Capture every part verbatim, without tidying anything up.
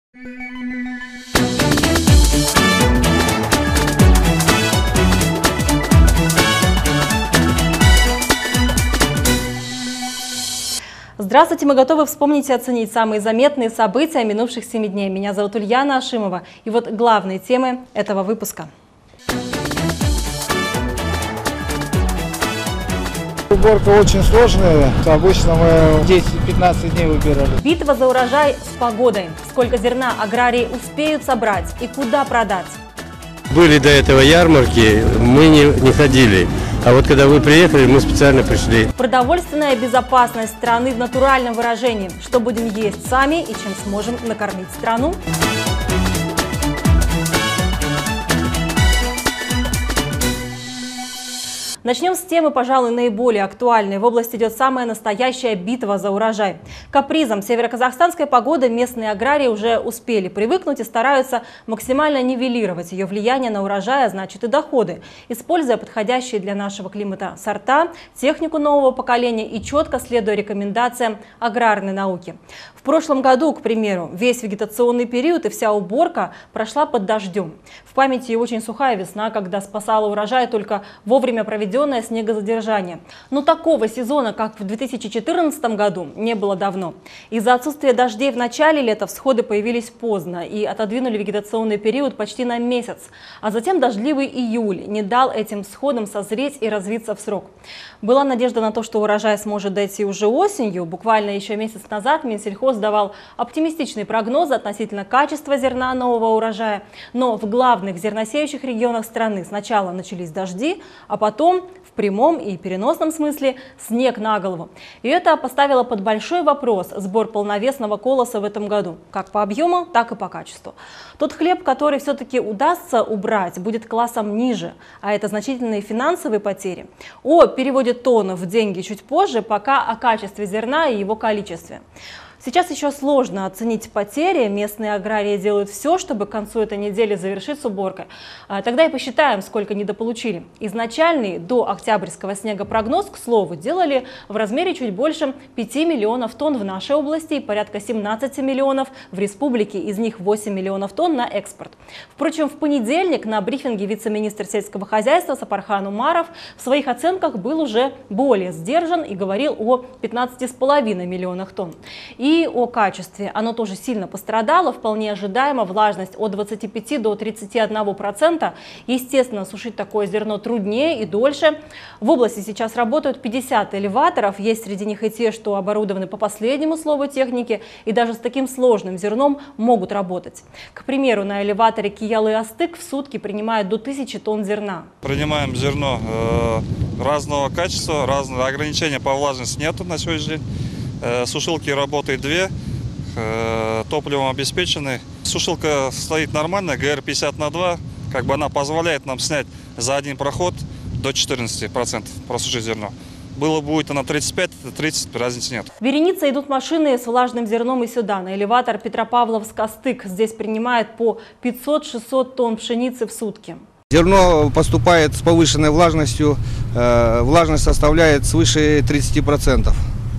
Здравствуйте, мы готовы вспомнить и оценить самые заметные события минувших семи дней. Меня зовут Ульяна Ашимова. И вот главные темы этого выпуска. Уборка очень сложная. Обычно мы десять-пятнадцать дней выбирали. Битва за урожай с погодой. Сколько зерна аграрии успеют собрать и куда продать? Были до этого ярмарки, мы не, не ходили. А вот когда вы приехали, мы специально пришли. Продовольственная безопасность страны в натуральном выражении. Что будем есть сами и чем сможем накормить страну? Начнем с темы, пожалуй, наиболее актуальной. В области идет самая настоящая битва за урожай. К капризам североказахстанской погоды местные аграрии уже успели привыкнуть и стараются максимально нивелировать ее влияние на урожай, а значит и доходы, используя подходящие для нашего климата сорта, технику нового поколения и четко следуя рекомендациям аграрной науки. В прошлом году, к примеру, весь вегетационный период и вся уборка прошла под дождем. В памяти очень сухая весна, когда спасала урожай только вовремя проведенное снегозадержание. Но такого сезона, как в две тысячи четырнадцатом году, не было давно. Из-за отсутствия дождей в начале лета всходы появились поздно и отодвинули вегетационный период почти на месяц. А затем дождливый июль не дал этим всходам созреть и развиться в срок. Была надежда на то, что урожай сможет дойти уже осенью. Буквально еще месяц назад Минсельхоз давал оптимистичные прогнозы относительно качества зерна нового урожая. Но в главных зерносеющих регионах страны сначала начались дожди, а потом в прямом и переносном смысле снег на голову. И это поставило под большой вопрос сбор полновесного колоса в этом году, как по объему, так и по качеству. Тот хлеб, который все-таки удастся убрать, будет классом ниже, а это значительные финансовые потери. О переводе тонн в деньги чуть позже, пока о качестве зерна и его количестве. Сейчас еще сложно оценить потери. Местные аграрии делают все, чтобы к концу этой недели завершить с уборкой. Тогда и посчитаем, сколько недополучили. Изначальный до октябрьского снега прогноз, к слову, делали в размере чуть больше пяти миллионов тонн в нашей области и порядка семнадцати миллионов в республике, из них восемь миллионов тонн на экспорт. Впрочем, в понедельник на брифинге вице-министр сельского хозяйства Сапархан Умаров в своих оценках был уже более сдержан и говорил о пятнадцати с половиной миллионах тонн. И И о качестве. Оно тоже сильно пострадало, вполне ожидаемо, влажность от двадцати пяти до тридцати одного процента. Естественно, сушить такое зерно труднее и дольше. В области сейчас работают пятьдесят элеваторов, есть среди них и те, что оборудованы по последнему слову техники, и даже с таким сложным зерном могут работать. К примеру, на элеваторе Киялы-Астык в сутки принимают до тысячи тонн зерна. Принимаем зерно э, разного качества, разные ограничения по влажности нету на сегодняшний день. Сушилки работают две, топливом обеспечены. Сушилка стоит нормально, ГР пятьдесят на два, как бы она позволяет нам снять за один проход до четырнадцати процентов просушить зерно. Было будет она тридцать пять — тридцать, разницы нет. Вереница идут машины с влажным зерном и сюда. На элеватор Петропавловск-Астык здесь принимает по пятьсот-шестьсот тонн пшеницы в сутки. Зерно поступает с повышенной влажностью, влажность составляет свыше тридцати процентов.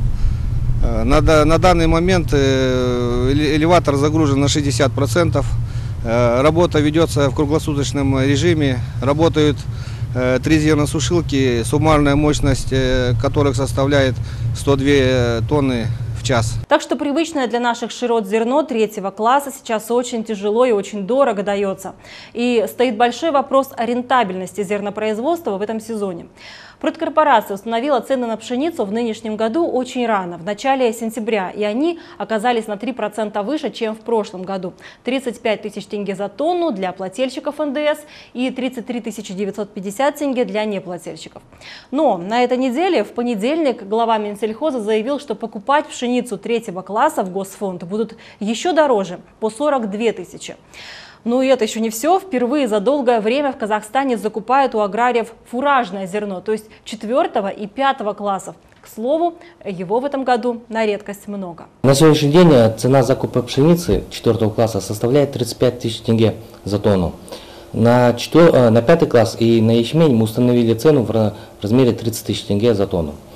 На, на данный момент элеватор загружен на шестьдесят процентов. Работа ведется в круглосуточном режиме. Работают три зерносушилки, суммарная мощность которых составляет сто две тонны в час. Так что привычное для наших широт зерно третьего класса сейчас очень тяжело и очень дорого дается. И стоит большой вопрос о рентабельности зернопроизводства в этом сезоне. Продкорпорация установила цены на пшеницу в нынешнем году очень рано, в начале сентября, и они оказались на три процента выше, чем в прошлом году. тридцать пять тысяч тенге за тонну для плательщиков эн дэ эс и тридцать три тысячи девятьсот пятьдесят тенге для неплательщиков. Но на этой неделе, в понедельник, глава Минсельхоза заявил, что покупать пшеницу третьего класса в Госфонд будут еще дороже, по сорок две тысячи. Ну и это еще не все. Впервые за долгое время в Казахстане закупают у аграриев фуражное зерно, то есть четвертого и пятого классов. К слову, его в этом году на редкость много. На сегодняшний день цена закупа пшеницы четвертого класса составляет тридцать пять тысяч тенге за тонну. На, четвер... на пятый класс и на ячмень мы установили цену в размере тридцать тысяч тенге за тонну.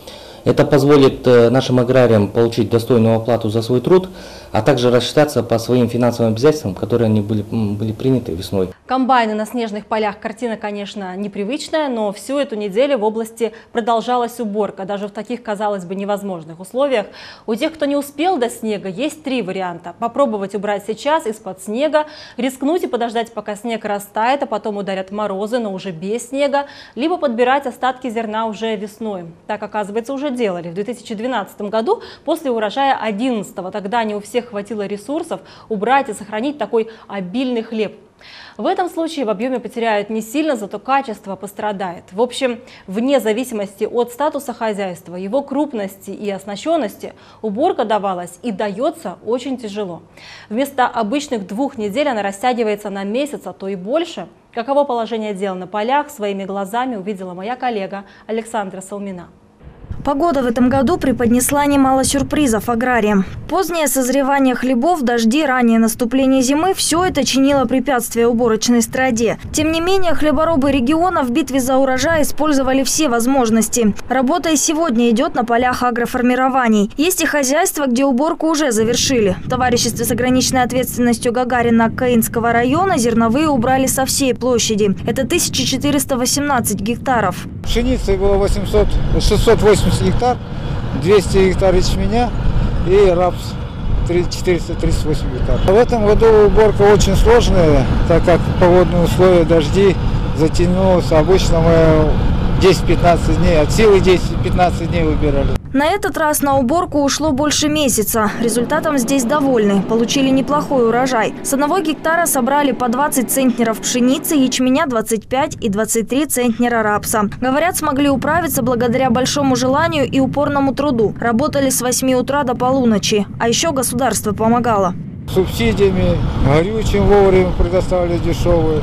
Это позволит нашим аграриям получить достойную оплату за свой труд, а также рассчитаться по своим финансовым обязательствам, которые они были, были приняты весной. Комбайны на снежных полях. Картина, конечно, непривычная, но всю эту неделю в области продолжалась уборка. Даже в таких, казалось бы, невозможных условиях. У тех, кто не успел до снега, есть три варианта. Попробовать убрать сейчас из-под снега, рискнуть и подождать, пока снег растает, а потом ударят морозы, но уже без снега, либо подбирать остатки зерна уже весной. Так, оказывается, уже делали в две тысячи двенадцатом году после урожая одиннадцатого. Тогда не у всех хватило ресурсов убрать и сохранить такой обильный хлеб. В этом случае в объеме потеряют не сильно, зато качество пострадает. В общем, вне зависимости от статуса хозяйства, его крупности и оснащенности, уборка давалась и дается очень тяжело. Вместо обычных двух недель она растягивается на месяц, а то и больше. Каково положение дел на полях, своими глазами увидела моя коллега Александра Салмина. Погода в этом году преподнесла немало сюрпризов аграриям. Позднее созревание хлебов, дожди, раннее наступление зимы – все это чинило препятствия уборочной страде. Тем не менее, хлеборобы региона в битве за урожай использовали все возможности. Работа и сегодня идет на полях агроформирований. Есть и хозяйства, где уборку уже завершили. В товариществе с ограниченной ответственностью Гагарина Каинского района зерновые убрали со всей площади. Это тысяча четыреста восемнадцать гектаров. Пшеницы было восемьсот, шестьсот восемьдесят гектар, двести гектар ячменя и рапс четыреста тридцать восемь гектар. В этом году уборка очень сложная, так как погодные условия, дожди, затянулось. Обычно мы десять-пятнадцать дней, от силы десять-пятнадцать дней выбирали. На этот раз на уборку ушло больше месяца. Результатом здесь довольны. Получили неплохой урожай. С одного гектара собрали по двадцать центнеров пшеницы, ячменя двадцать пять и двадцать три центнера рапса. Говорят, смогли управиться благодаря большому желанию и упорному труду. Работали с восьми утра до полуночи. А еще государство помогало. Субсидиями, горючим вовремя предоставили дешевые.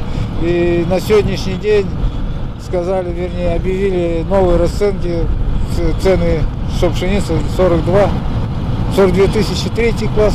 И на сегодняшний день сказали, вернее, объявили новые расценки, цены, что пшеница сорок два, сорок две тысячи третий класс,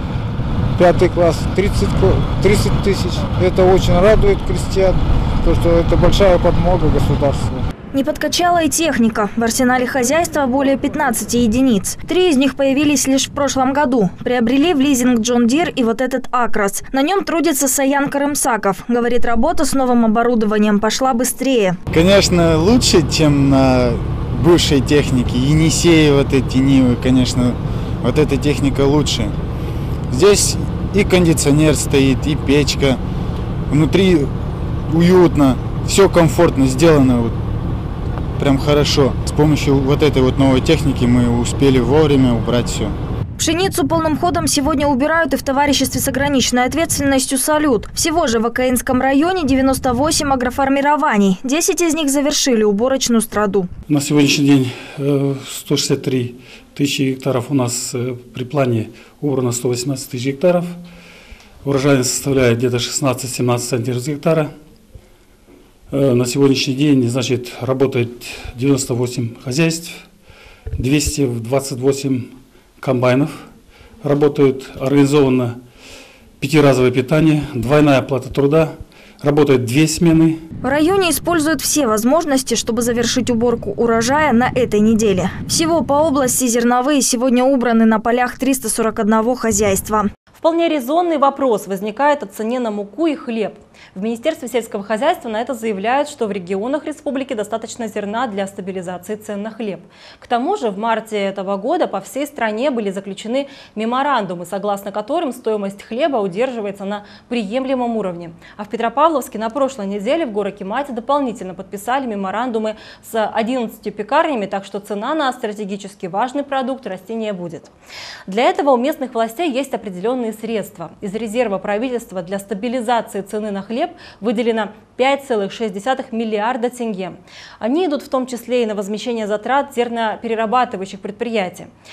пятый класс тридцать, тридцать тысяч. Это очень радует крестьян, то что это большая подмога государства. Не подкачала и техника. В арсенале хозяйства более пятнадцати единиц. Три из них появились лишь в прошлом году. Приобрели в лизинг Джон Дир и вот этот Акрос. На нем трудится Саян Карымсаков. Говорит, работа с новым оборудованием пошла быстрее. Конечно, лучше, чем на бывшей технике. Енисеи, вот эти Нивы, конечно, вот эта техника лучше. Здесь и кондиционер стоит, и печка. Внутри уютно, все комфортно сделано. Вот. Прям хорошо. С помощью вот этой вот новой техники мы успели вовремя убрать все. Пшеницу полным ходом сегодня убирают и в товариществе с ограниченной ответственностью «Салют». Всего же в Акаинском районе девяносто восемь агроформирований. десять из них завершили уборочную страду. На сегодняшний день сто шестьдесят три тысячи гектаров у нас при плане убрано сто восемнадцать тысяч гектаров. Урожайность составляет где-то шестнадцать-семнадцать центнеров с гектара. На сегодняшний день, значит, работает девяносто восемь хозяйств, двести двадцать восемь комбайнов. Работают организованно пятиразовое питание, двойная оплата труда. Работают две смены. В районе используют все возможности, чтобы завершить уборку урожая на этой неделе. Всего по области зерновые сегодня убраны на полях триста сорок одно хозяйства. Вполне резонный вопрос возникает о цене на муку и хлеб. В Министерстве сельского хозяйства на это заявляют, что в регионах республики достаточно зерна для стабилизации цен на хлеб. К тому же в марте этого года по всей стране были заключены меморандумы, согласно которым стоимость хлеба удерживается на приемлемом уровне. А в Петропавловске на прошлой неделе в Город-Кемате дополнительно подписали меморандумы с одиннадцатью пекарнями, так что цена на стратегически важный продукт расти не будет. Для этого у местных властей есть определенные средства. Из резерва правительства для стабилизации цены на хлеб выделено пять целых шесть десятых миллиарда тенге. Они идут в том числе и на возмещение затрат зерноперерабатывающих предприятий.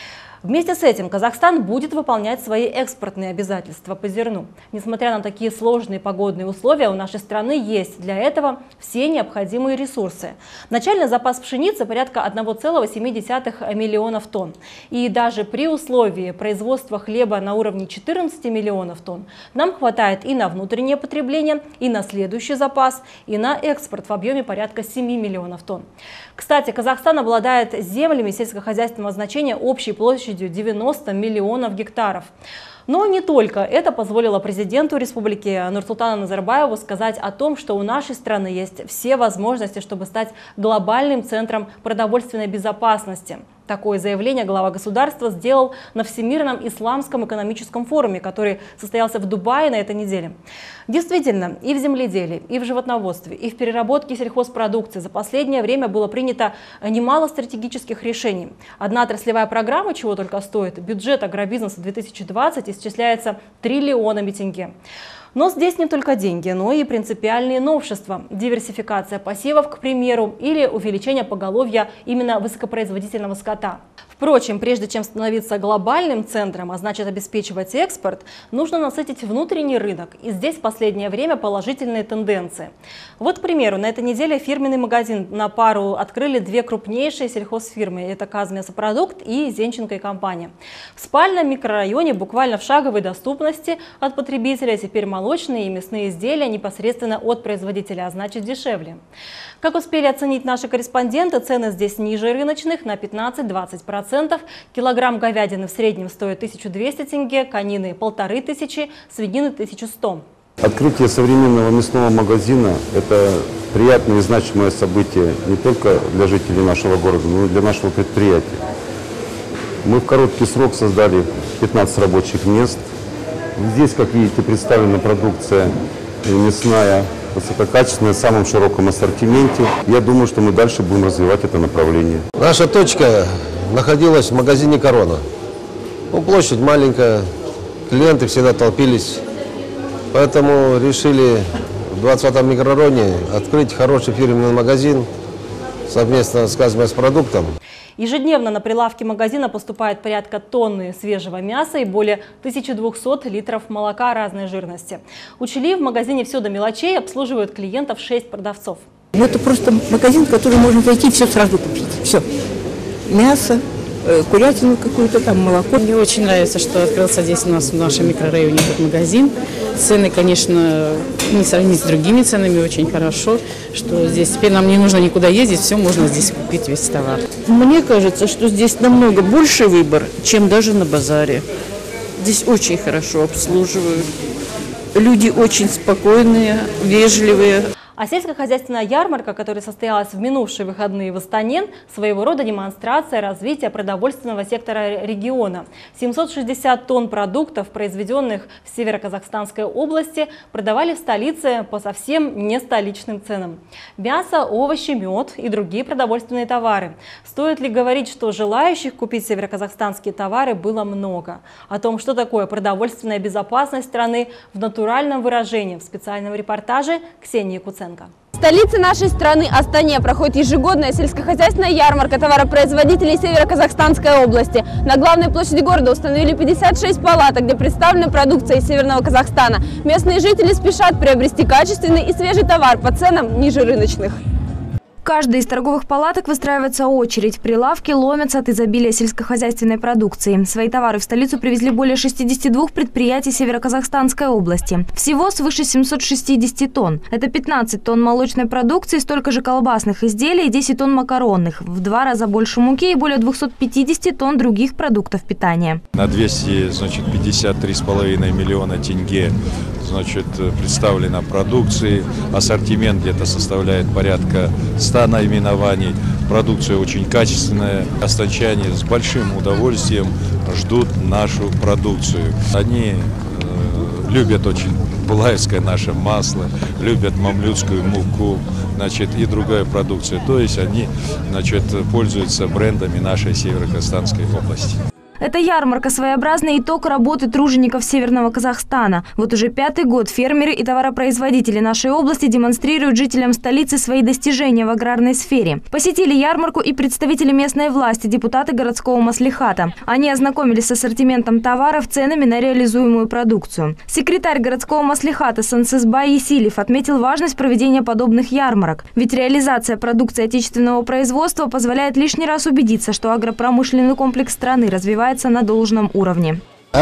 Вместе с этим Казахстан будет выполнять свои экспортные обязательства по зерну. Несмотря на такие сложные погодные условия, у нашей страны есть для этого все необходимые ресурсы. Начальный запас пшеницы порядка одного целого семи десятых миллионов тонн. И даже при условии производства хлеба на уровне четырнадцати миллионов тонн нам хватает и на внутреннее потребление, и на следующий запас, и на экспорт в объеме порядка семи миллионов тонн. Кстати, Казахстан обладает землями сельскохозяйственного значения общей площадью девяноста миллионов гектаров. Но не только. Это позволило президенту республики Нурсултану Назарбаеву сказать о том, что у нашей страны есть все возможности, чтобы стать глобальным центром продовольственной безопасности. Такое заявление глава государства сделал на Всемирном исламском экономическом форуме, который состоялся в Дубае на этой неделе. Действительно, и в земледелии, и в животноводстве, и в переработке сельхозпродукции за последнее время было принято немало стратегических решений. Одна отраслевая программа, чего только стоит, бюджет агробизнеса две тысячи двадцать исчисляется триллионами тенге. Но здесь не только деньги, но и принципиальные новшества. Диверсификация посевов, к примеру, или увеличение поголовья именно высокопроизводительного скота. Впрочем, прежде чем становиться глобальным центром, а значит обеспечивать экспорт, нужно насытить внутренний рынок. И здесь в последнее время положительные тенденции. Вот, к примеру, на этой неделе фирменный магазин на пару открыли две крупнейшие сельхозфирмы. Это Казмясопродукт и Зенченко и компания. В спальном микрорайоне буквально в шаговой доступности от потребителя теперь молочные и мясные изделия непосредственно от производителя, а значит дешевле. Как успели оценить наши корреспонденты, цены здесь ниже рыночных на пятнадцать-двадцать процентов. Килограмм говядины в среднем стоит тысячу двести тенге, конины – полторы тысячи, свинины – тысячу сто. Открытие современного мясного магазина – это приятное и значимое событие не только для жителей нашего города, но и для нашего предприятия. Мы в короткий срок создали пятнадцать рабочих мест. Здесь, как видите, представлена продукция мясная, высококачественная, в самом широком ассортименте. Я думаю, что мы дальше будем развивать это направление. Наша точка находилась в магазине «Корона». Ну, площадь маленькая, клиенты всегда толпились. Поэтому решили в двадцатом микрорайоне открыть хороший фирменный магазин совместно с Казмяспродуктом. Ежедневно на прилавки магазина поступает порядка тонны свежего мяса и более тысячи двухсот литров молока разной жирности. Учли, в магазине все до мелочей, обслуживают клиентов шесть продавцов. Ну, это просто магазин, в который можно зайти и все сразу купить. Все. Мясо, курятину какую-то, там молоко. Мне очень нравится, что открылся здесь у нас в нашем микрорайоне этот магазин. Цены, конечно, не сравнить с другими ценами, очень хорошо, что здесь теперь нам не нужно никуда ездить, все можно здесь купить, весь товар. Мне кажется, что здесь намного больше выбор, чем даже на базаре. Здесь очень хорошо обслуживают. Люди очень спокойные, вежливые. А сельскохозяйственная ярмарка, которая состоялась в минувшие выходные в Астане, своего рода демонстрация развития продовольственного сектора региона. семьсот шестьдесят тонн продуктов, произведенных в Северо-Казахстанской области, продавали в столице по совсем не столичным ценам. Мясо, овощи, мед и другие продовольственные товары. Стоит ли говорить, что желающих купить североказахстанские товары было много? О том, что такое продовольственная безопасность страны, в натуральном выражении в специальном репортаже Ксении Куценко. В столице нашей страны, Астане, проходит ежегодная сельскохозяйственная ярмарка товаропроизводителей Северо-Казахстанской области. На главной площади города установили пятьдесят шесть палаток, где представлена продукция из Северного Казахстана. Местные жители спешат приобрести качественный и свежий товар по ценам ниже рыночных. В каждой из торговых палаток выстраивается очередь. Прилавки ломятся от изобилия сельскохозяйственной продукции. Свои товары в столицу привезли более шестидесяти двух предприятий Северо-Казахстанской области. Всего свыше семисот шестидесяти тонн. Это пятнадцать тонн молочной продукции, столько же колбасных изделий и десять тонн макаронных. В два раза больше муки и более двухсот пятидесяти тонн других продуктов питания. На двести пятьдесят три с половиной миллиона тенге значит, представлена продукции. Ассортимент где-то составляет порядка ста наименований. Продукция очень качественная. Астанчане с большим удовольствием ждут нашу продукцию. Они э, любят очень булаевское наше масло, любят мамлюцкую муку, значит, и другая продукция. То есть они, значит, пользуются брендами нашей Северо-Казахстанской области. Эта ярмарка – своеобразный итог работы тружеников Северного Казахстана. Вот уже пятый год фермеры и товаропроизводители нашей области демонстрируют жителям столицы свои достижения в аграрной сфере. Посетили ярмарку и представители местной власти, депутаты городского маслихата. Они ознакомились с ассортиментом товаров, ценами на реализуемую продукцию. Секретарь городского маслихата Сансызбай Есилев отметил важность проведения подобных ярмарок. Ведь реализация продукции отечественного производства позволяет лишний раз убедиться, что агропромышленный комплекс страны развивается на должном уровне.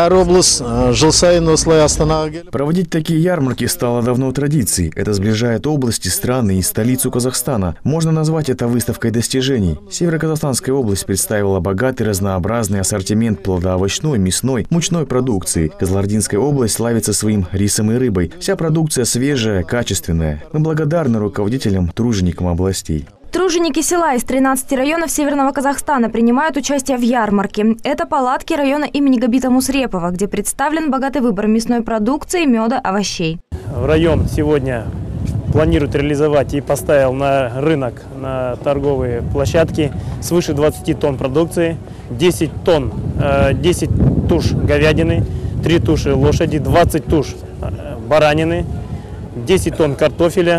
Проводить такие ярмарки стало давно традицией. Это сближает области, страны и столицу Казахстана. Можно назвать это выставкой достижений. Северо-Казахстанская область представила богатый разнообразный ассортимент плодоовощной, мясной, мучной продукции. Кызылординская область славится своим рисом и рыбой. Вся продукция свежая, качественная. Мы благодарны руководителям, труженикам областей. Труженики села из тринадцати районов Северного Казахстана принимают участие в ярмарке. Это палатки района имени Габита Мусрепова, где представлен богатый выбор мясной продукции, меда, овощей. Район сегодня планирует реализовать и поставил на рынок, на торговые площадки свыше двадцати тонн продукции, десять тонн, десять туш говядины, три туши лошади, двадцать туш баранины, десять тонн картофеля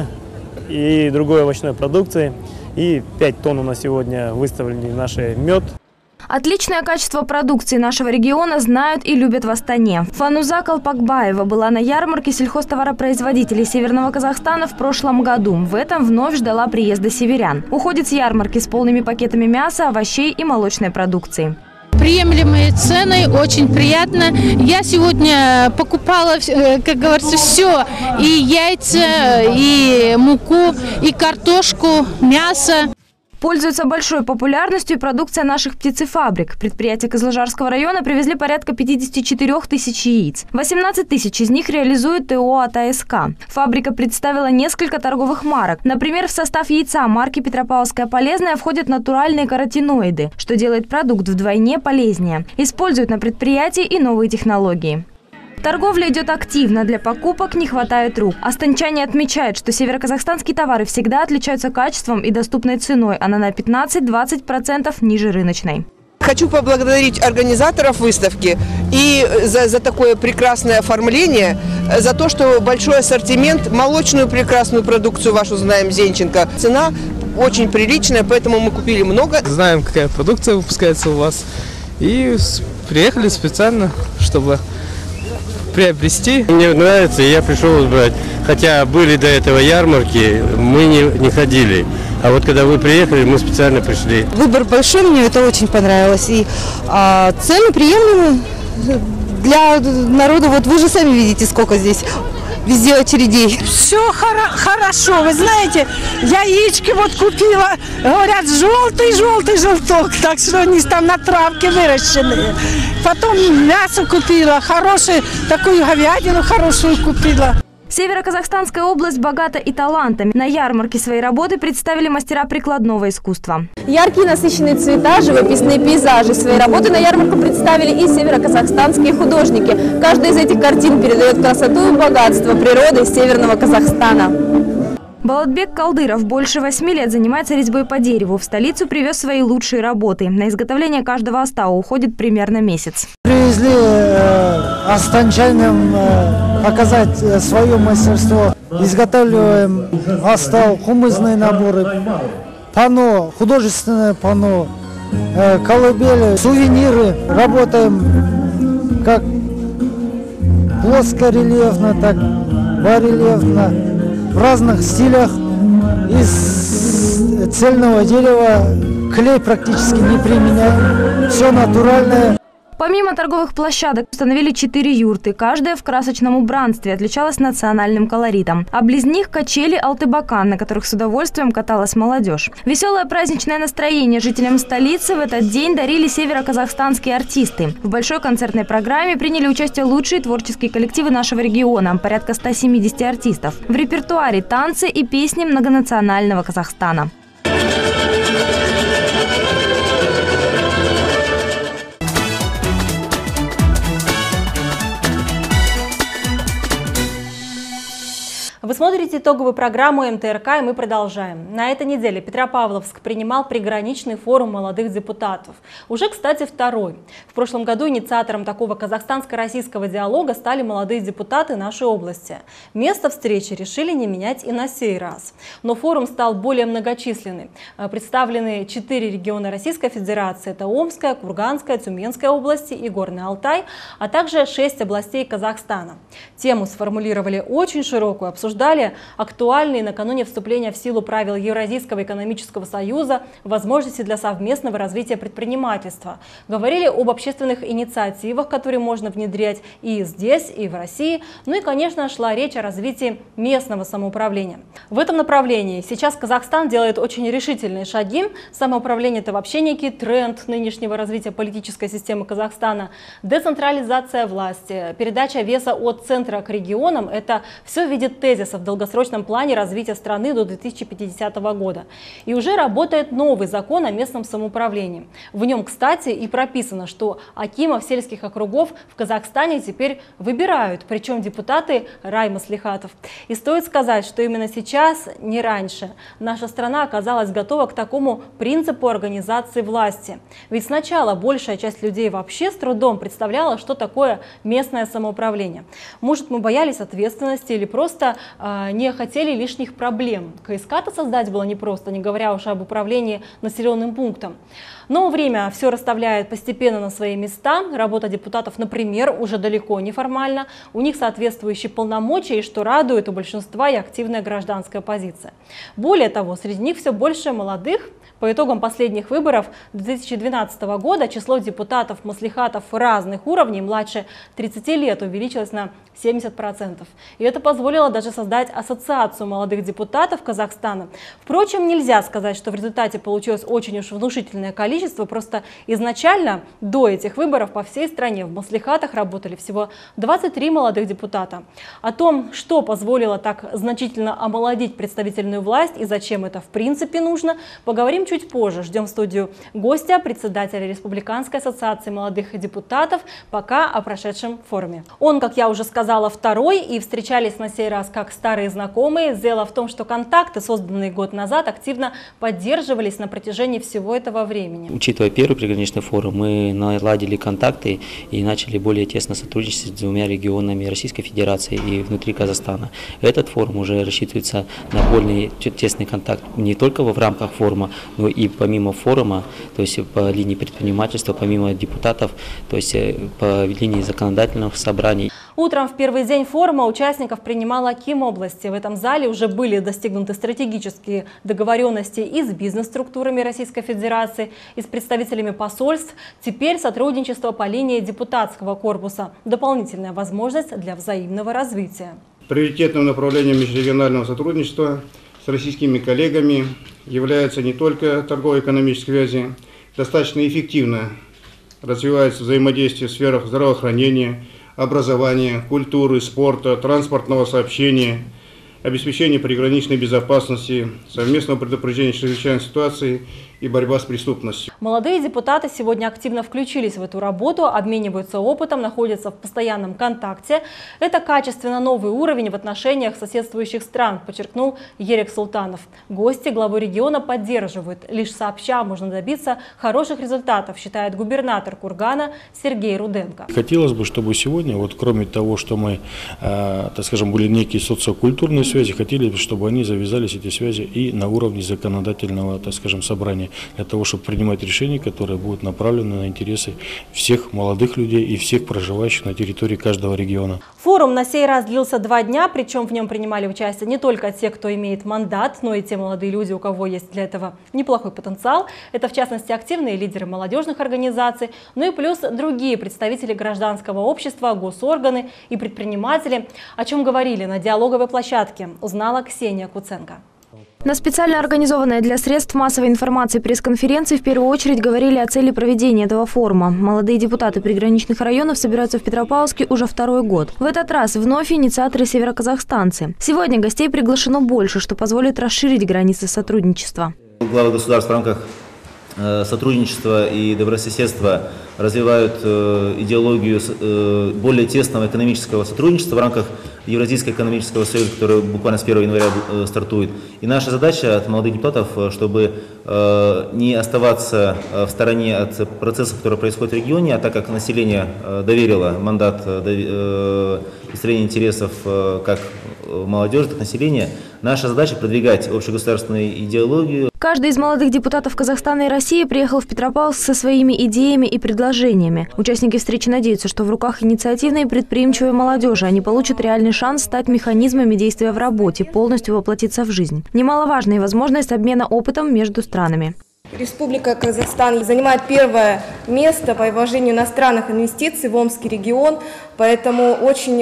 и другой овощной продукции. И пять тонн у нас сегодня выставлены наши мед. Отличное качество продукции нашего региона знают и любят в Астане. Фануза Калпакбаева была на ярмарке сельхозтоваропроизводителей Северного Казахстана в прошлом году. В этом вновь ждала приезда северян. Уходит с ярмарки с полными пакетами мяса, овощей и молочной продукции. Приемлемые цены, очень приятно. Я сегодня покупала, как говорится, все. И яйца, и муку, и картошку, мясо. Пользуется большой популярностью продукция наших птицефабрик. Предприятия Кызылжарского района привезли порядка пятидесяти четырёх тысяч яиц. восемнадцать тысяч из них реализует ТО от АСК. Фабрика представила несколько торговых марок. Например, в состав яйца марки «Петропавловская полезная» входят натуральные каротиноиды, что делает продукт вдвойне полезнее. Используют на предприятии и новые технологии. Торговля идет активно, для покупок не хватает рук. Астанчане отмечают, что североказахстанские товары всегда отличаются качеством и доступной ценой. Она на пятнадцать-двадцать процентов ниже рыночной. Хочу поблагодарить организаторов выставки и за, за такое прекрасное оформление, за то, что большой ассортимент, молочную прекрасную продукцию вашу знаем, Зенченко. Цена очень приличная, поэтому мы купили много. Знаем, какая продукция выпускается у вас, и приехали специально, чтобы приобрести. Мне нравится, и я пришел брать. Хотя были до этого ярмарки, мы не, не ходили. А вот когда вы приехали, мы специально пришли. Выбор большой, мне это очень понравилось. И а, цены приемлемы для народа. Вот вы же сами видите, сколько здесь везде очередей. Все хоро хорошо, вы знаете, яички вот купила, говорят, желтый-желтый желток, так что они там на травке выращенные. Потом мясо купила, хорошую такую говядину хорошую купила. Северо-Казахстанская область богата и талантами. На ярмарке свои работы представили мастера прикладного искусства. Яркие насыщенные цвета, живописные пейзажи. Свои работы на ярмарку представили и северо-казахстанские художники. Каждая из этих картин передает красоту и богатство природы Северного Казахстана. Балатбек Калдыров больше восьми лет занимается резьбой по дереву. В столицу привез свои лучшие работы. На изготовление каждого оста уходит примерно месяц. Привезли э, астанчанам э, показать э, свое мастерство. Изготавливаем остал, хумызные наборы, панно, художественное панно, э, колыбели, сувениры. Работаем как плоскорельефно, так барельефно. В разных стилях, из цельного дерева, клей практически не применяем, все натуральное. Помимо торговых площадок установили четыре юрты, каждая в красочном убранстве, отличалась национальным колоритом. А близ них качели Алтыбакан, на которых с удовольствием каталась молодежь. Веселое праздничное настроение жителям столицы в этот день дарили северо-казахстанские артисты. В большой концертной программе приняли участие лучшие творческие коллективы нашего региона, порядка ста семидесяти артистов. В репертуаре танцы и песни многонационального Казахстана. Вы смотрите итоговую программу эм тэ эр ка, и мы продолжаем. На этой неделе Петропавловск принимал приграничный форум молодых депутатов. Уже, кстати, второй. В прошлом году инициатором такого казахстанско-российского диалога стали молодые депутаты нашей области. Место встречи решили не менять и на сей раз. Но форум стал более многочисленный. Представлены четыре региона Российской Федерации. Это Омская, Курганская, Тюменская области и Горный Алтай, а также шесть областей Казахстана. Тему сформулировали очень широкую, обсуждали актуальные накануне вступления в силу правил Евразийского экономического союза возможности для совместного развития предпринимательства. Говорили об общественных инициативах, которые можно внедрять и здесь, и в России. Ну и, конечно, шла речь о развитии местного самоуправления. В этом направлении сейчас Казахстан делает очень решительные шаги. Самоуправление – это вообще некий тренд нынешнего развития политической системы Казахстана. Децентрализация власти, передача веса от центра к регионам – это все в виде тезиса в долгосрочном плане развития страны до две тысячи пятидесятого года. И уже работает новый закон о местном самоуправлении. В нем, кстати, и прописано, что акимов сельских округов в Казахстане теперь выбирают, причем депутаты раймаслихатов. И стоит сказать, что именно сейчас, не раньше, наша страна оказалась готова к такому принципу организации власти. Ведь сначала большая часть людей вообще с трудом представляла, что такое местное самоуправление. Может, мы боялись ответственности или просто не хотели лишних проблем. ка эс ка-то создать было непросто, не говоря уж об управлении населенным пунктом. Но время все расставляет постепенно на свои места. Работа депутатов, например, уже далеко не формальна. У них соответствующие полномочия, и, что радует, у большинства и активная гражданская позиция. Более того, среди них все больше молодых. По итогам последних выборов две тысячи двенадцатого года число депутатов маслихатов разных уровней младше тридцати лет увеличилось на семьдесят процентов. И это позволило даже создать ассоциацию молодых депутатов Казахстана. Впрочем, нельзя сказать, что в результате получилось очень уж внушительное количество. Просто изначально до этих выборов по всей стране в маслихатах работали всего двадцать три молодых депутата. О том, что позволило так значительно омолодить представительную власть и зачем это в принципе нужно, поговорим чуть позже. Ждем в студию гостя, председателя Республиканской ассоциации молодых депутатов, пока о прошедшем форуме. Он, как я уже сказала, второй, и встречались на сей раз как старые знакомые. Дело в том, что контакты, созданные год назад, активно поддерживались на протяжении всего этого времени. Учитывая первый приграничный форум, мы наладили контакты и начали более тесно сотрудничать с двумя регионами Российской Федерации и внутри Казахстана. Этот форум уже рассчитывается на более тесный контакт не только в рамках форума, но и помимо форума, то есть по линии предпринимательства, помимо депутатов, то есть по линии законодательных собраний. Утром в первый день форума участников принимал аким области. В этом зале уже были достигнуты стратегические договоренности и с бизнес-структурами Российской Федерации, и с представителями посольств. Теперь сотрудничество по линии депутатского корпуса. Дополнительная возможность для взаимного развития. Приоритетным направлением межрегионального сотрудничества с российскими коллегами является не только торгово-экономические связи, достаточно эффективно развивается взаимодействие в сферах здравоохранения, образования, культуры, спорта, транспортного сообщения, обеспечения приграничной безопасности, совместного предупреждения чрезвычайных ситуаций и борьба с преступностью. Молодые депутаты сегодня активно включились в эту работу, обмениваются опытом, находятся в постоянном контакте. Это качественно новый уровень в отношениях соседствующих стран, подчеркнул Ерик Султанов. Гости главы региона поддерживают. Лишь сообща можно добиться хороших результатов, считает губернатор Кургана Сергей Руденко. Хотелось бы, чтобы сегодня, вот кроме того, что мы, э, так скажем, были некие социокультурные связи, хотели бы, чтобы они завязались, эти связи, и на уровне законодательного, так скажем, собрания, для того, чтобы принимать решения, которые будут направлены на интересы всех молодых людей и всех проживающих на территории каждого региона. Форум на сей раз длился два дня, причем в нем принимали участие не только те, кто имеет мандат, но и те молодые люди, у кого есть для этого неплохой потенциал. Это, в частности, активные лидеры молодежных организаций, ну и плюс другие представители гражданского общества, госорганы и предприниматели. О чем говорили на диалоговой площадке, узнала Ксения Куценко. На специально организованной для средств массовой информации пресс-конференции в первую очередь говорили о цели проведения этого форума. Молодые депутаты приграничных районов собираются в Петропавловске уже второй год. В этот раз вновь инициаторы североказахстанцы. Сегодня гостей приглашено больше, что позволит расширить границы сотрудничества. Главы государств в рамках сотрудничества и добрососедства развивают идеологию более тесного экономического сотрудничества в рамках Евразийского экономического союза, который буквально с первого января стартует. И наша задача от молодых депутатов, чтобы не оставаться в стороне от процессов, которые происходят в регионе, а так как население доверило мандат представления интересов как молодежи, так и населения, наша задача продвигать общегосударственную идеологию. Каждый из молодых депутатов Казахстана и России приехал в Петропавловск со своими идеями и предложениями. Участники встречи надеются, что в руках инициативной и предприимчивой молодежи они получат реальный шанс стать механизмами действия в работе, полностью воплотиться в жизнь. Немаловажна и возможность обмена опытом между странами. Республика Казахстан занимает первое место по вложению иностранных инвестиций в Омский регион, поэтому очень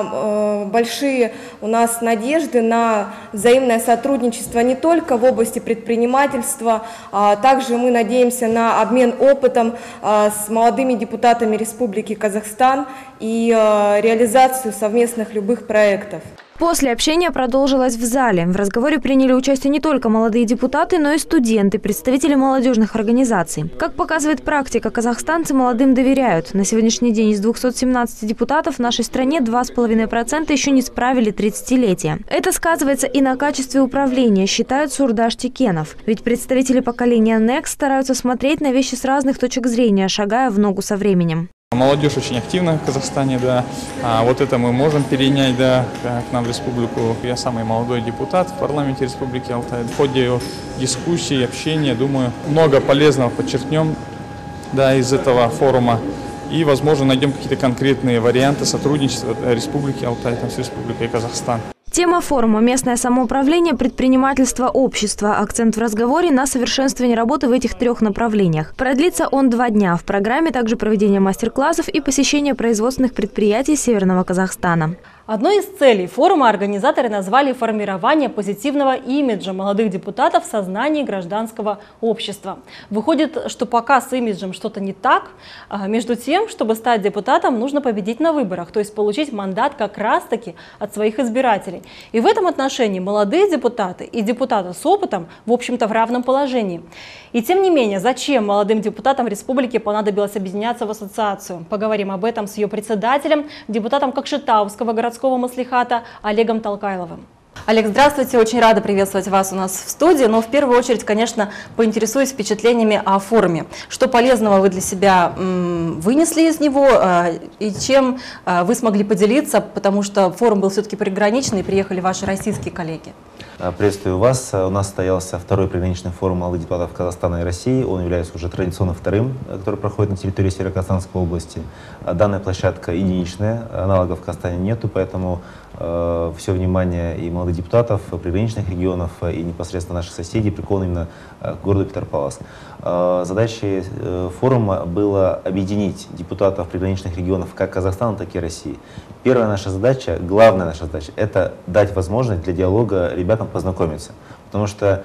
э, большие у нас надежды на взаимное сотрудничество не только в области предпринимательства, а также мы надеемся на обмен опытом э, с молодыми депутатами Республики Казахстан и э, реализацию совместных любых проектов. После общения продолжилось в зале. В разговоре приняли участие не только молодые депутаты, но и студенты, представители молодежных организаций. Как показывает практика, казахстанцы молодым доверяют. На сегодняшний день из двухсот семнадцати депутатов в нашей стране два с половиной процента еще не справили тридцатилетие. Это сказывается и на качестве управления, считают Сурдаш Тикенов. Ведь представители поколения Next стараются смотреть на вещи с разных точек зрения, шагая в ногу со временем. Молодежь очень активна в Казахстане, да. А вот это мы можем перенять, да, к нам в республику. Я самый молодой депутат в парламенте Республики Алтай. В ходе дискуссий, общения, думаю, много полезного подчеркнем, да, из этого форума. И, возможно, найдем какие-то конкретные варианты сотрудничества Республики Алтай там, с Республикой Казахстан. Тема форума «Местное самоуправление, предпринимательство, общество». Акцент в разговоре на совершенствовании работы в этих трех направлениях. Продлится он два дня. В программе также проведение мастер-классов и посещение производственных предприятий Северного Казахстана. Одной из целей форума организаторы назвали формирование позитивного имиджа молодых депутатов в сознании гражданского общества. Выходит, что пока с имиджем что-то не так, между тем, чтобы стать депутатом, нужно победить на выборах, то есть получить мандат как раз-таки от своих избирателей. И в этом отношении молодые депутаты и депутаты с опытом, в общем-то, в равном положении. И тем не менее, зачем молодым депутатам республики понадобилось объединяться в ассоциацию? Поговорим об этом с ее председателем, депутатом Кокшетауского городского маслихата Олегом Толкайловым. Олег, здравствуйте, очень рада приветствовать вас у нас в студии, но в первую очередь, конечно, поинтересуюсь впечатлениями о форуме. Что полезного вы для себя м, вынесли из него э, и чем э, вы смогли поделиться, потому что форум был все-таки приграничный, и приехали ваши российские коллеги. Приветствую вас. У нас состоялся второй приграничный форум молодых депутатов Казахстана и России. Он является уже традиционно вторым, который проходит на территории Северо-Казахстанской области. Данная площадка единичная, аналогов в Казахстане нету, поэтому э, все внимание и молодых депутатов приграничных регионов, и непосредственно наших соседей приковано именно к городу Петропавловск. Э, задачей э, форума было объединить депутатов приграничных регионов как Казахстана, так и России. Первая наша задача, главная наша задача, это дать возможность для диалога ребятам познакомиться. Потому что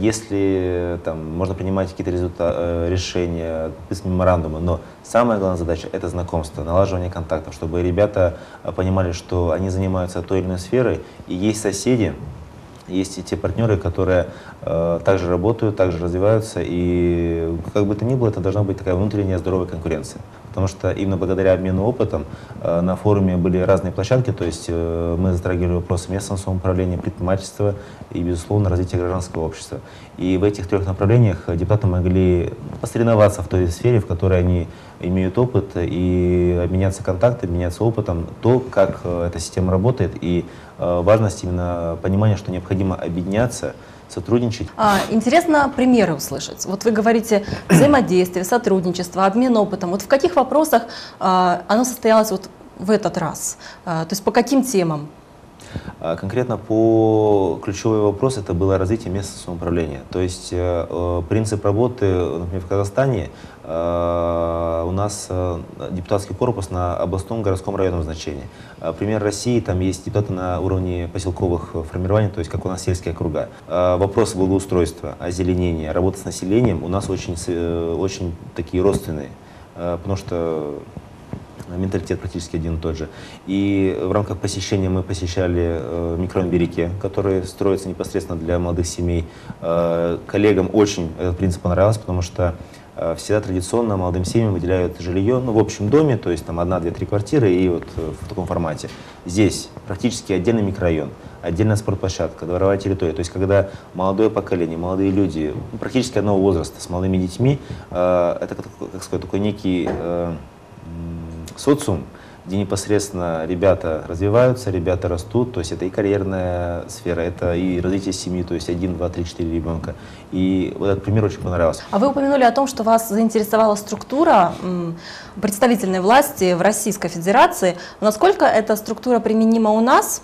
если там, можно принимать какие-то результаты, решения, меморандумы, но самая главная задача – это знакомство, налаживание контактов, чтобы ребята понимали, что они занимаются той или иной сферой, и есть соседи, есть и те партнеры, которые э, также работают, также развиваются, и как бы то ни было, это должна быть такая внутренняя здоровая конкуренция. Потому что именно благодаря обмену опытом э, на форуме были разные площадки, то есть э, мы затрагивали вопросы местного самоуправления, предпринимательства и, безусловно, развития гражданского общества. И в этих трех направлениях депутаты могли посоревноваться в той сфере, в которой они имеют опыт, и обменяться контактами, обменяться опытом, то, как э, эта система работает, и э, важность именно понимания, что необходимо объединяться, сотрудничать. А, интересно примеры услышать. Вот вы говорите взаимодействие, сотрудничество, обмен опытом. Вот в каких вопросах а, оно состоялось вот в этот раз? А, то есть по каким темам? Конкретно по ключевой вопрос это было развитие местного самоуправления. То есть э, принцип работы, например, в Казахстане э, у нас э, депутатский корпус на областном городском районном значении. Э, пример России, там есть депутаты на уровне поселковых формирований, то есть как у нас сельские округа. Э, вопросы благоустройства, озеленения, работа с населением у нас очень, э, очень такие родственные, э, потому что менталитет практически один и тот же. И в рамках посещения мы посещали э, микрорайон Береке, который строится непосредственно для молодых семей. Э, коллегам очень этот принцип понравился, потому что э, всегда традиционно молодым семьям выделяют жилье, ну, в общем доме, то есть там одна, две, три квартиры и вот э, в таком формате. Здесь практически отдельный микрорайон, отдельная спортплощадка, дворовая территория. То есть когда молодое поколение, молодые люди, ну, практически одного возраста, с молодыми детьми, э, это, как, как сказать, такой некий э, социум, где непосредственно ребята развиваются, ребята растут, то есть это и карьерная сфера, это и развитие семьи, то есть один, два, три, четыре ребенка. И вот этот пример очень понравился. А вы упомянули о том, что вас заинтересовала структура представительной власти в Российской Федерации. Насколько эта структура применима у нас?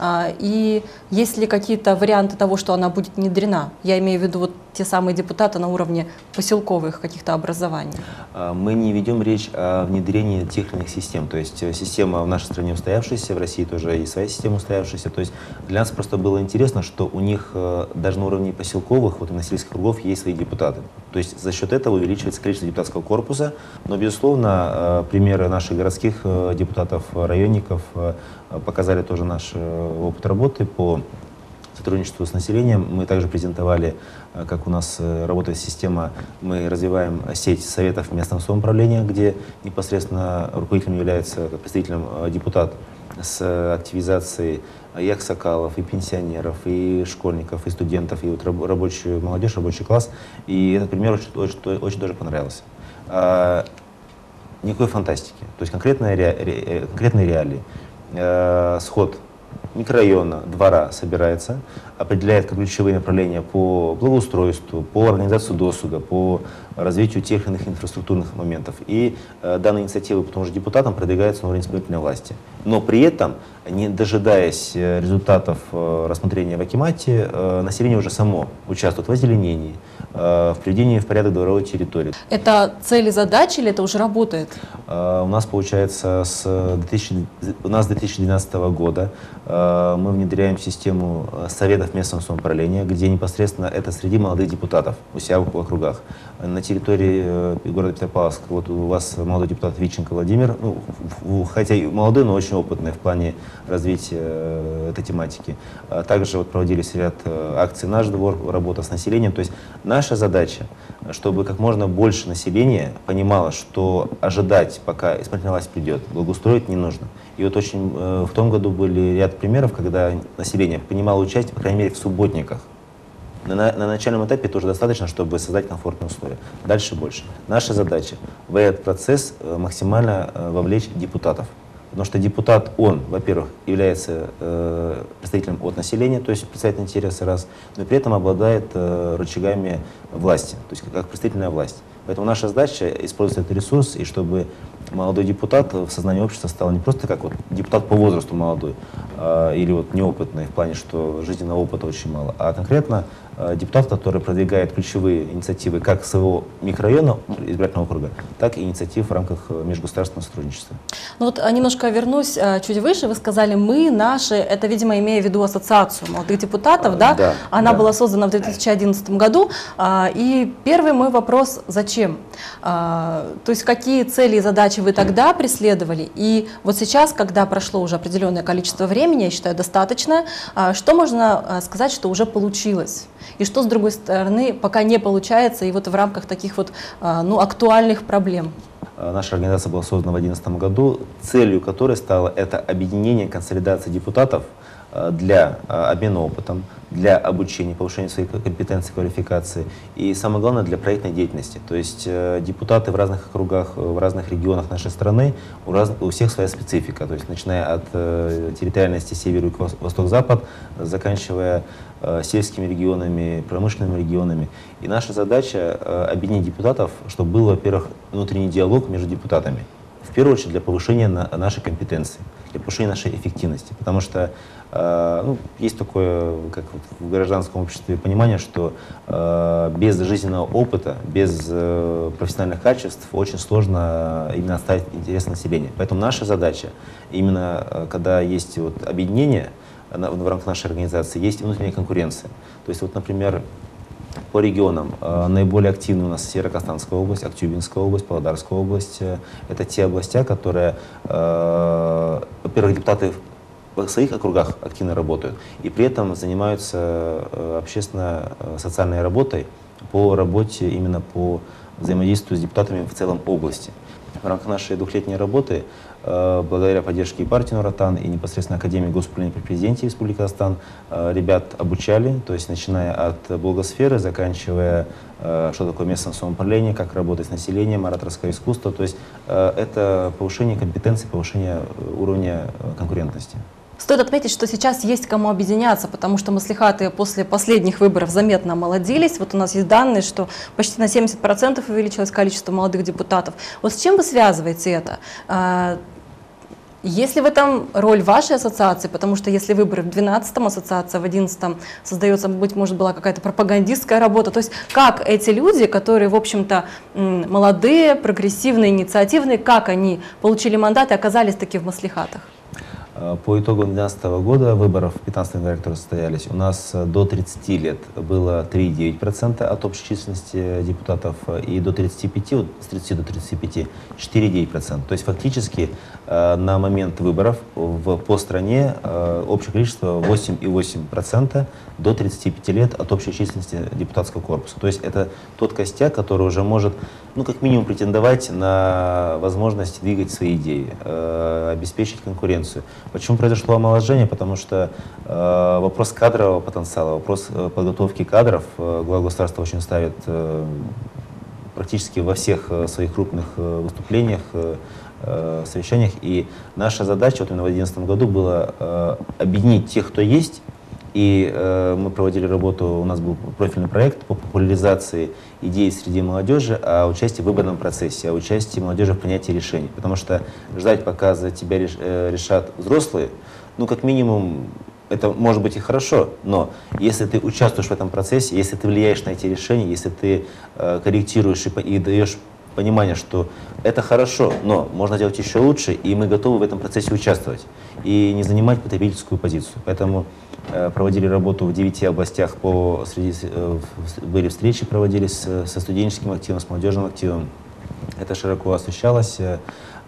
И есть ли какие-то варианты того, что она будет внедрена? Я имею в виду вот те самые депутаты на уровне поселковых каких-то образований. Мы не ведем речь о внедрении тех или иных систем. То есть система в нашей стране устоявшаяся, в России тоже есть своя система устоявшаяся. То есть для нас просто было интересно, что у них даже на уровне поселковых, вот и на сельских кругов есть свои депутаты. То есть за счет этого увеличивается количество депутатского корпуса. Но, безусловно, примеры наших городских депутатов, районников показали тоже наш опыт работы по сотрудничеству с населением. Мы также презентовали, как у нас работает система, мы развиваем сеть советов местного самоуправления, где непосредственно руководителем является представителем депутат с активизацией и аксакалов, и пенсионеров, и школьников, и студентов, и вот рабочую молодежь, рабочий класс. И этот пример очень, очень, очень тоже понравился. А, никакой фантастики, то есть конкретные, ре, конкретные реалии. А, сход микрорайона, двора собирается, определяет ключевые направления по благоустройству, по организации досуга, по развитию тех или иных инфраструктурных моментов. И э, данные инициативы, потому что депутатам продвигаются на уровень исполнительной власти. Но при этом, не дожидаясь результатов э, рассмотрения в Акимате, э, население уже само участвует в озеленении, э, в приведении в порядок дворовой территории. Это цели, задачи или это уже работает? Э, у нас получается с, две тысячи, у нас с две тысячи двенадцатого года э, мы внедряем систему советов местного самоуправления, где непосредственно это среди молодых депутатов у себя в округах. На территории э, города Петропавловска, вот у вас молодой депутат Витченко Владимир, ну, в, в, хотя и молодой, но очень опытный в плане развития э, этой тематики. А также вот проводились ряд э, акций «Наш двор», работа с населением. То есть наша задача, чтобы как можно больше населения понимало, что ожидать, пока исполнительная власть придет, благоустроить не нужно. И вот очень э, в том году были ряд примеров, когда население понимало участие, по крайней мере, в субботниках. На, на начальном этапе тоже достаточно, чтобы создать комфортные условия. Дальше больше. Наша задача в этот процесс максимально вовлечь депутатов. Потому что депутат, он, во-первых, является э, представителем от населения, то есть представитель интересы, раз, но при этом обладает э, рычагами власти, то есть как представительная власть. Поэтому наша задача использовать этот ресурс, и чтобы молодой депутат в сознании общества стал не просто как вот депутат по возрасту молодой, а, или вот неопытный в плане, что жизненного опыта очень мало, а конкретно а, депутат, который продвигает ключевые инициативы как своего микрорайона, избирательного округа, так и инициатив в рамках межгосударственного сотрудничества. Ну вот немножко вернусь чуть выше. Вы сказали «мы», «наши». Это, видимо, имея в виду ассоциацию молодых депутатов, а, да? да? Она да. была создана в две тысячи одиннадцатом году. А, и первый мой вопрос – зачем? А, то есть какие цели и задачи вы тогда преследовали? И вот сейчас, когда прошло уже определенное количество времени, я считаю, достаточно, а, что можно сказать, что уже получилось? И что, с другой стороны, пока не получается, и вот в рамках таких вот а, ну, актуальных проблем? Наша организация была создана в две тысячи одиннадцатом году, целью которой стало это объединение, консолидация депутатов для обмена опытом, для обучения, повышения своих компетенций, квалификации и, самое главное, для проектной деятельности. То есть депутаты в разных округах, в разных регионах нашей страны, у, раз, у всех своя специфика. То есть начиная от территориальности север, восток, запад, заканчивая сельскими регионами, промышленными регионами. И наша задача объединить депутатов, чтобы был, во-первых, внутренний диалог между депутатами. В первую очередь для повышения нашей компетенции, для повышения нашей эффективности. Потому что э, ну, есть такое, как вот в гражданском обществе, понимание, что э, без жизненного опыта, без э, профессиональных качеств очень сложно именно оставить интерес населения. Поэтому наша задача, именно э, когда есть вот, объединение на, в рамках нашей организации, есть внутренняя конкуренция. То есть, вот, например, по регионам э, наиболее активны у нас Северо-Казахстанская область, Актюбинская область, Павлодарская область. Это те области, которые, э, во-первых, депутаты в своих округах активно работают и при этом занимаются э, общественно-социальной работой по работе именно по взаимодействию с депутатами в целом области. В рамках нашей двухлетней работы, благодаря поддержке и партии Нур-Отан, и непосредственно Академии госуправления при президенте Республики Казахстан, ребят обучали, то есть начиная от блогосферы, заканчивая, что такое местное самоуправление, как работать с населением, ораторское искусство. То есть это повышение компетенции, повышение уровня конкурентности. Стоит отметить, что сейчас есть кому объединяться, потому что маслихаты после последних выборов заметно омолодились. Вот у нас есть данные, что почти на семьдесят процентов увеличилось количество молодых депутатов. Вот с чем вы связываете это? Есть ли в этом роль вашей ассоциации? Потому что если выборы в двенадцатом, ассоциация в одиннадцатом, создается, быть может, была какая-то пропагандистская работа. То есть как эти люди, которые, в общем-то, молодые, прогрессивные, инициативные, как они получили мандат и оказались таки в маслихатах? По итогам две тысячи двенадцатого года, выборов пятнадцатого января, которые состоялись, у нас до тридцати лет было три целых девять десятых процента от общей численности депутатов, и до тридцати пяти, вот с тридцати до тридцати пяти, четыре целых девять десятых процента. То есть фактически на момент выборов в, по стране общее количество восемь целых восемь десятых процента до тридцати пяти лет от общей численности депутатского корпуса. То есть это тот костяк, который уже может, ну, как минимум, претендовать на возможность двигать свои идеи, обеспечить конкуренцию. Почему произошло омоложение? Потому что э, вопрос кадрового потенциала, вопрос э, подготовки кадров э, глава государства очень ставит э, практически во всех э, своих крупных э, выступлениях, э, э, совещаниях. И наша задача вот именно в две тысячи одиннадцатом году была э, объединить тех, кто есть. И э, мы проводили работу, у нас был профильный проект по популяризации идей среди молодежи, о участии в выборном процессе, о участии молодежи в принятии решений. Потому что ждать, пока за тебя реш, э, решат взрослые, ну, как минимум, это может быть и хорошо, но если ты участвуешь в этом процессе, если ты влияешь на эти решения, если ты э, корректируешь и, и даешь понимание, что это хорошо, но можно делать еще лучше, и мы готовы в этом процессе участвовать и не занимать потребительскую позицию. Поэтому э, проводили работу в девяти областях, по, среди, э, были встречи, проводились со студенческим активом, с молодежным активом. Это широко освещалось э,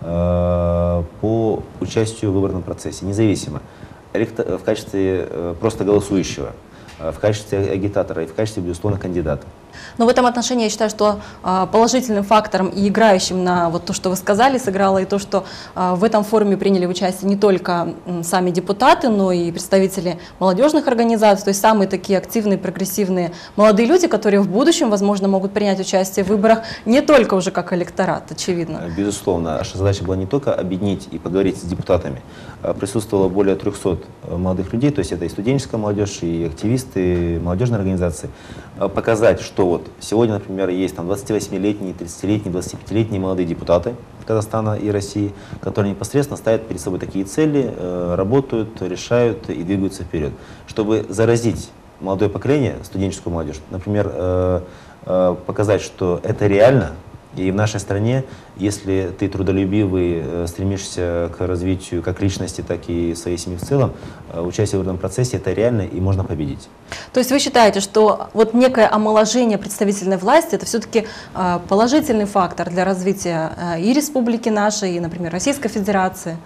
по участию в выборном процессе, независимо, в качестве э, просто голосующего, в качестве агитатора и в качестве, безусловно, кандидата. Но в этом отношении я считаю, что а, положительным фактором и играющим на вот то, что вы сказали, сыграло и то, что а, в этом форуме приняли участие не только м, сами депутаты, но и представители молодежных организаций, то есть самые такие активные, прогрессивные молодые люди, которые в будущем, возможно, могут принять участие в выборах не только уже как электорат, очевидно. Безусловно, наша задача была не только объединить и поговорить с депутатами. Присутствовало более трёхсот молодых людей, то есть это и студенческая молодежь, и активисты, и молодежные организации. Показать, что вот сегодня, например, есть там двадцативосьмилетние, тридцатилетние, двадцатипятилетние молодые депутаты Казахстана и России, которые непосредственно ставят перед собой такие цели, работают, решают и двигаются вперед. Чтобы заразить молодое поколение, студенческую молодежь, например, показать, что это реально. И в нашей стране, если ты трудолюбивый, стремишься к развитию как личности, так и своей семьи в целом, участие в этом процессе это реально и можно победить. То есть вы считаете, что вот некое омоложение представительной власти это все-таки положительный фактор для развития и республики нашей, и, например, Российской Федерации?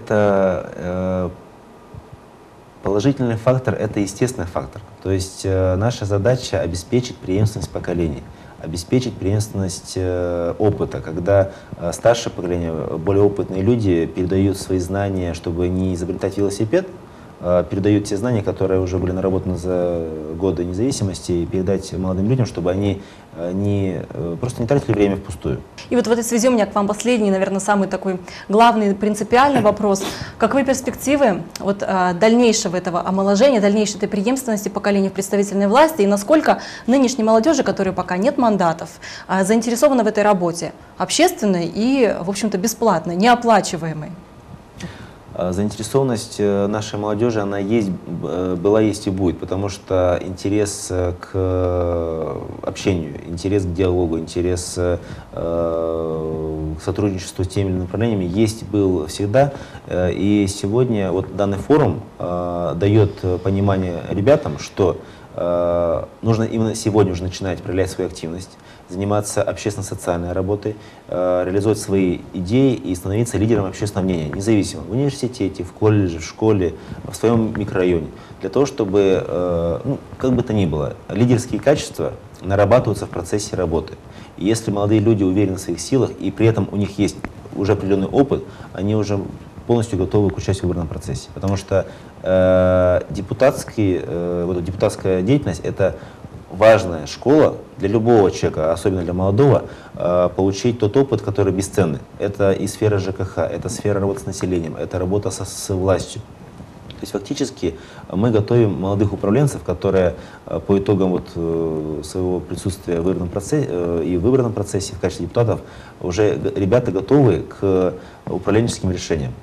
Это положительный фактор, это естественный фактор. То есть наша задача обеспечить преемственность поколений. Обеспечить преемственность э, опыта, когда э, старшее поколение, более опытные люди передают свои знания, чтобы не изобретать велосипед, э, передают те знания, которые уже были наработаны за годы независимости, и передать молодым людям, чтобы они э, не, э, просто не тратили время впустую. И вот в этой связи у меня к вам последний, наверное, самый такой главный принципиальный вопрос. Каковы перспективы вот, а, дальнейшего этого омоложения, дальнейшей этой преемственности поколений в представительной власти, и насколько нынешней молодежи, которой пока нет мандатов, а, заинтересована в этой работе, общественной и, в общем-то, бесплатной, неоплачиваемой? Заинтересованность нашей молодежи, она есть, была, есть и будет, потому что интерес к общению, интерес к диалогу, интерес к сотрудничеству с теми или иными направлениями есть, был всегда. И сегодня вот данный форум дает понимание ребятам, что нужно именно сегодня уже начинать проявлять свою активность, заниматься общественно-социальной работой, э, реализовать свои идеи и становиться лидером общественного мнения, независимо в университете, в колледже, в школе, в своем микрорайоне, для того, чтобы, э, ну, как бы то ни было, лидерские качества нарабатываются в процессе работы. И если молодые люди уверены в своих силах, и при этом у них есть уже определенный опыт, они уже полностью готовы к участию в выборном процессе. Потому что э, депутатский, э, вот, депутатская деятельность – это важная школа для любого человека, особенно для молодого, э, получить тот опыт, который бесценный. Это и сфера ЖКХ, это сфера работы с населением, это работа со, с властью. То есть фактически мы готовим молодых управленцев, которые по итогам вот своего присутствия в выборном процессе, и в выборном процессе в качестве депутатов уже ребята готовы к управленческим решениям.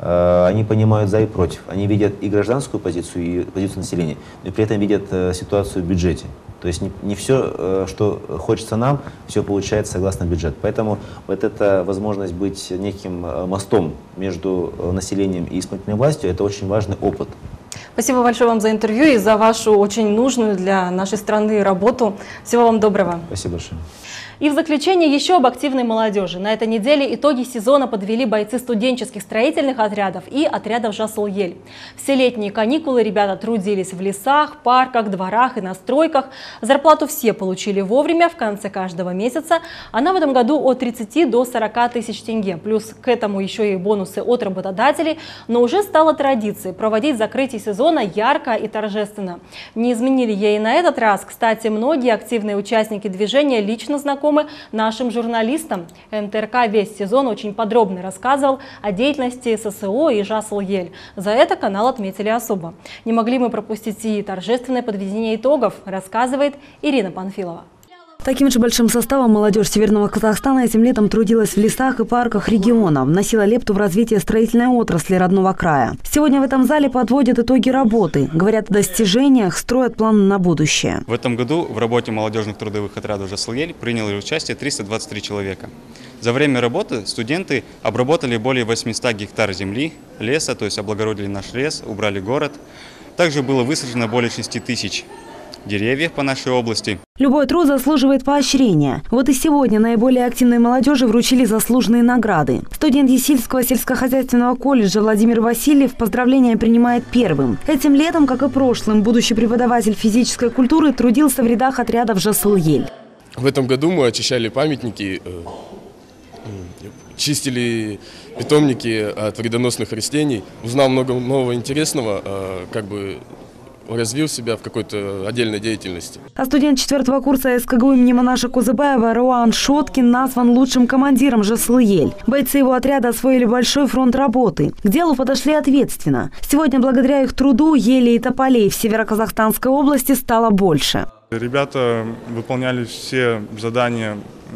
Они понимают за и против. Они видят и гражданскую позицию, и позицию населения, но при этом видят ситуацию в бюджете. То есть не, не все, что хочется нам, все получается согласно бюджету. Поэтому вот эта возможность быть неким мостом между населением и исполнительной властью – это очень важный опыт. Спасибо большое вам за интервью и за вашу очень нужную для нашей страны работу. Всего вам доброго. Спасибо большое. И в заключение еще об активной молодежи. На этой неделе итоги сезона подвели бойцы студенческих строительных отрядов и отрядов «Жасыл-Ель». Все летние каникулы ребята трудились в лесах, парках, дворах и на стройках. Зарплату все получили вовремя в конце каждого месяца. Она в этом году от тридцати до сорока тысяч тенге. Плюс к этому еще и бонусы от работодателей. Но уже стало традицией проводить закрытие сезона ярко и торжественно. Не изменили ей и на этот раз. Кстати, многие активные участники движения лично знакомы нашим журналистам. эн тэ эр ка весь сезон очень подробно рассказывал о деятельности эс эс о и «Жасыл-Ель». За это канал отметили особо. Не могли мы пропустить и торжественное подведение итогов, рассказывает Ирина Панфилова. Таким же большим составом молодежь Северного Казахстана этим летом трудилась в лесах и парках региона, вносила лепту в развитие строительной отрасли родного края. Сегодня в этом зале подводят итоги работы, говорят о достижениях, строят планы на будущее. В этом году в работе молодежных трудовых отрядов «Жасыл-Ель» приняли участие триста двадцать три человека. За время работы студенты обработали более восьмисот гектар земли, леса, то есть облагородили наш лес, убрали город. Также было высажено более шести тысяч деревьев по нашей области. Любой труд заслуживает поощрения. Вот и сегодня наиболее активной молодежи вручили заслуженные награды. Студент Есильского сельскохозяйственного колледжа Владимир Васильев поздравления принимает первым. Этим летом, как и прошлым, будущий преподаватель физической культуры трудился в рядах отрядов «Жасыл-Ель». В этом году мы очищали памятники, чистили питомники от вредоносных растений. Узнал много нового интересного, как бы развил себя в какой-то отдельной деятельности. А студент четвертого курса эс ка гэ у имени Манаша Кузыбаева Руан Шоткин назван лучшим командиром «Жасыл-Ель». Бойцы его отряда освоили большой фронт работы. К делу подошли ответственно. Сегодня благодаря их труду елей и тополей в Североказахстанской области стало больше. Ребята выполняли все задания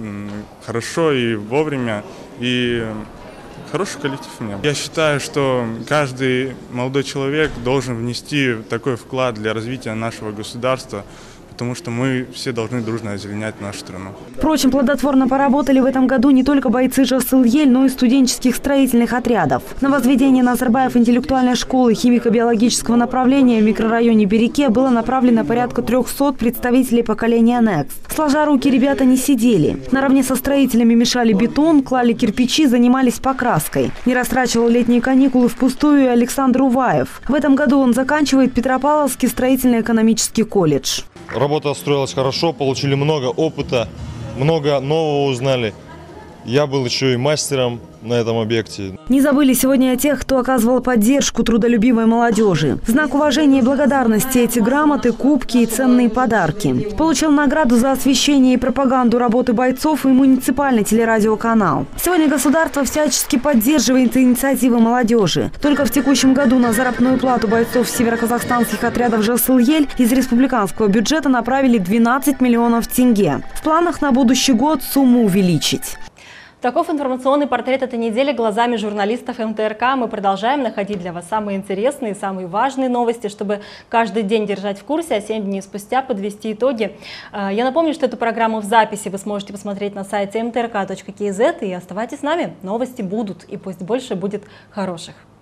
хорошо и вовремя, и хороший коллектив у меня. Я считаю, что каждый молодой человек должен внести такой вклад для развития нашего государства, потому что мы все должны дружно озеленять нашу страну. Впрочем, плодотворно поработали в этом году не только бойцы «Жасыл-Ель», но и студенческих строительных отрядов. На возведение Назарбаев интеллектуальной школы химико-биологического направления в микрорайоне Береке было направлено порядка трёхсот представителей поколения Next. Сложа руки, ребята не сидели. Наравне со строителями мешали бетон, клали кирпичи, занимались покраской. Не растрачивал летние каникулы впустую и Александр Уваев. В этом году он заканчивает Петропавловский строительно-экономический колледж. Работа строилась хорошо, получили много опыта, много нового узнали. Я был еще и мастером на этом объекте. Не забыли сегодня о тех, кто оказывал поддержку трудолюбивой молодежи. В знак уважения и благодарности эти грамоты, кубки и ценные подарки. Получил награду за освещение и пропаганду работы бойцов и муниципальный телерадиоканал. Сегодня государство всячески поддерживает инициативы молодежи. Только в текущем году на заработную плату бойцов североказахстанских отрядов «Жасыл-Ель» из республиканского бюджета направили двенадцать миллионов тенге. В планах на будущий год сумму увеличить. Таков информационный портрет этой недели глазами журналистов эм тэ эр ка. Мы продолжаем находить для вас самые интересные, самые важные новости, чтобы каждый день держать в курсе, а семь дней спустя подвести итоги. Я напомню, что эту программу в записи вы сможете посмотреть на сайте эм тэ эр ка точка кей зет, и оставайтесь с нами. Новости будут, и пусть больше будет хороших.